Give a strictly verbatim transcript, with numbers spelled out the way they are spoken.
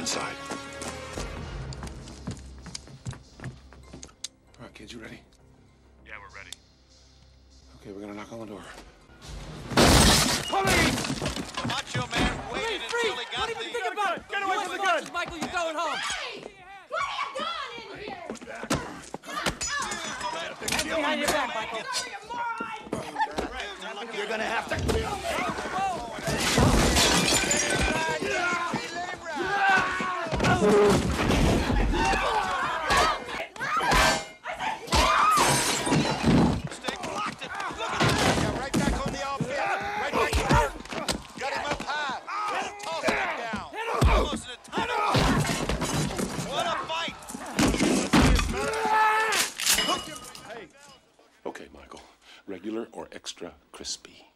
inside. All right, kids, you ready? Yeah, we're ready. Okay, we're gonna knock on the door. Police! The macho man waited until he got What do the... you think about it? Get away from the gun! Michael, you're going home. Hey! Put a gun in here! Hands behind your back, Michael. You're gonna have to... Okay, Michael. Regular or extra crispy?